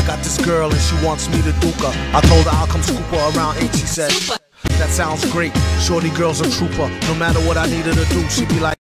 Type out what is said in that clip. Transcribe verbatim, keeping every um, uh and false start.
got this girl and she wants me to duke her. I told her I'll come scoop her around eight. She said, that sounds great. Shorty girl's a trooper. No matter what I needed to do, she'd be like,